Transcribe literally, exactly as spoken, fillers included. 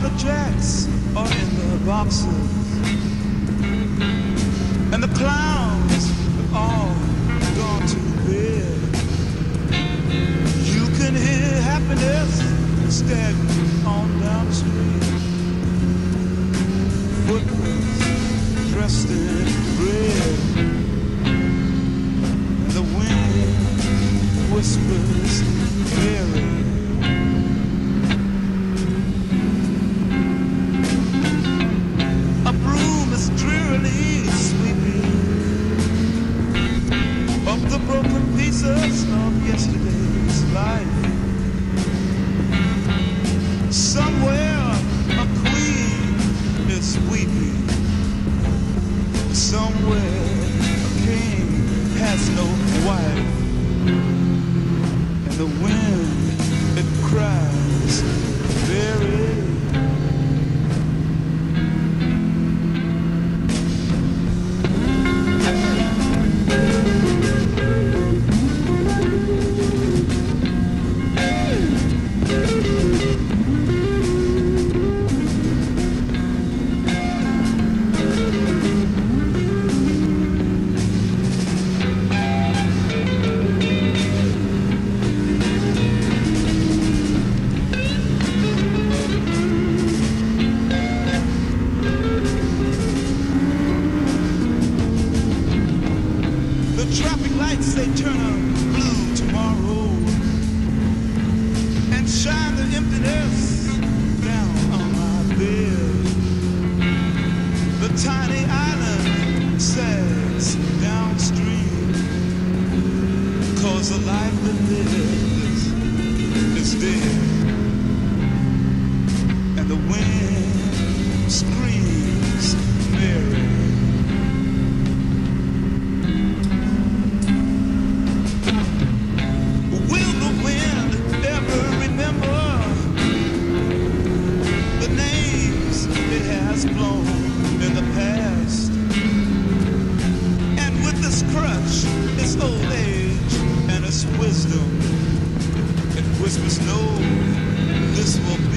the tracks are in the boxes, and the clowns have all gone to bed. You can hear happiness staggering on down the street. Footprints dressed in red, and the wind whispers clearly. A broom is drearily sweeping up the broken pieces of yesterday's life. Somewhere a queen is weeping. Somewhere a king has no wife. And the wind, it cries very. Traffic lights, they turn blue tomorrow and shine the emptiness down on my bed. The tiny island sags downstream, 'cause the life that lives is dead. And the wind screams merry. Blown in the past, and with this crutch, its old age and its wisdom, it whispers, no, this will